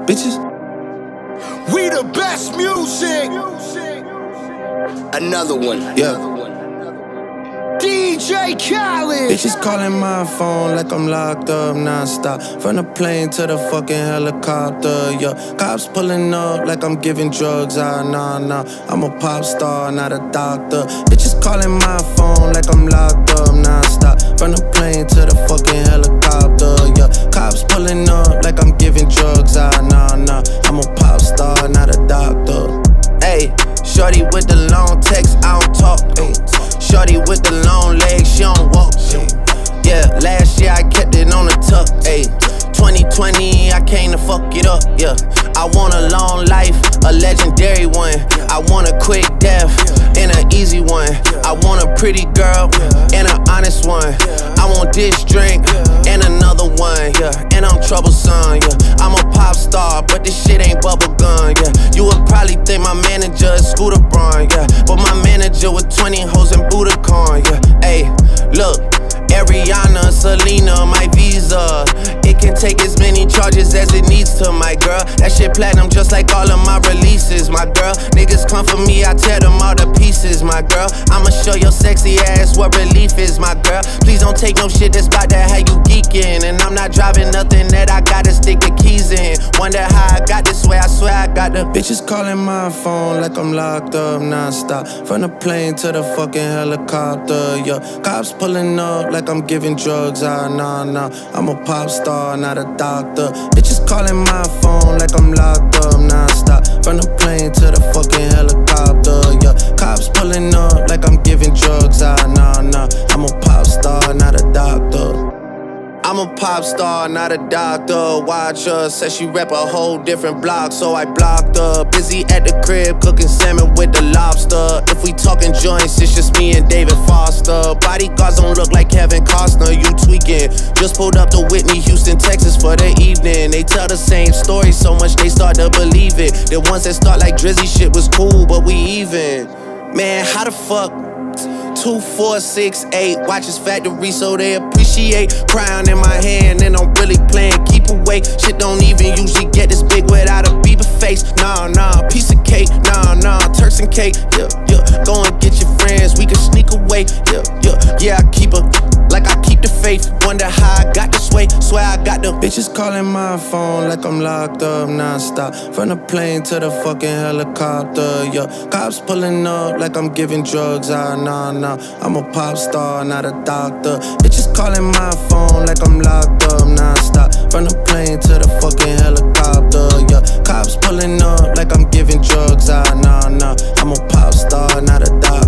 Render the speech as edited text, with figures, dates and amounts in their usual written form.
bitches. We the best music. Another one. Yeah. DJ Khaled. Bitches calling my phone like I'm locked up nonstop. From the plane to the fucking helicopter, yeah. Cops pulling up like I'm giving drugs, nah. I'm a pop star, not a doctor. Bitches calling my phone like I'm locked up nonstop. From the plane to the fucking helicopter, yeah. Cops pulling up like I'm giving drugs, nah. I'm a pop star, not a doctor. Ayy, shorty with the long text, I don't talk, ayy. Shorty with the long legs, she don't walk. Yeah, last year I kept it on the tuck. Ayy, 2020 I came to fuck it up. Yeah, I want a long life, a legendary one. I want a quick death and an easy one. I want a pretty girl and an honest one. I want this drink and another one. Yeah, and I'm troublesome. Yeah, I'm a pop star, but this shit ain't bubblegum. Yeah, you would probably think my manager is Scooter Braun. Yeah, but my manager with 20 hoes in Budokan. Yeah, ayy, look. Ariana, Selena, my visa. It can take as many charges as it needs to, my girl. That shit platinum just like all of my releases, my girl. Niggas come for me, I tear them all to pieces, my girl. I'ma show your sexy ass what relief is, my girl. Please don't take no shit that's about that how you geeking. And I'm not driving nothing that I gotta stick the keys in. Wonder how I got this way, I swear I got the bitches calling my phone like I'm locked up nonstop. From the plane to the fucking helicopter, yeah. Cops pulling up like I'm giving drugs, nah. I'm a pop star, not a doctor. Bitches calling my phone like I'm locked up nonstop. From the plane to the fucking helicopter, yeah. Cops pulling up like I'm giving drugs, nah. I'm a pop star, not a doctor. I'm a pop star, not a doctor. Watch her, said she rep a whole different block, so I blocked her. Busy at the crib, cooking salmon with the lobster. If we talking joints, it's just me and David Foster. Bodyguards don't look like Kevin Costner, you tweaking. Just pulled up to Whitney, Houston, Texas for the evening. They tell the same story so much they start to believe it. The ones that start like Drizzy shit was cool, but we even. Man, how the fuck? 2, 4, 6, 8 watches factory so they appreciate. Crown in my hand and I'm really playing keep away. Shit don't even usually get this big without a Bieber face. Nah, piece of cake. Nah, Turks and cake. Yeah, go and get your friends, we can sneak away. Yeah, I keep her like I keep the faith. Wonder how I got this way, swear I got the bitches calling my phone like I'm locked up nonstop. From the plane to the fucking helicopter, yeah. Cops pulling up like I'm giving drugs, nah. I'm a pop star, not a doctor. Bitches calling my phone like I'm locked up nonstop. From the plane to the fucking helicopter, yeah. Cops pulling up like I'm giving drugs, nah. I'm a pop star, not a doctor.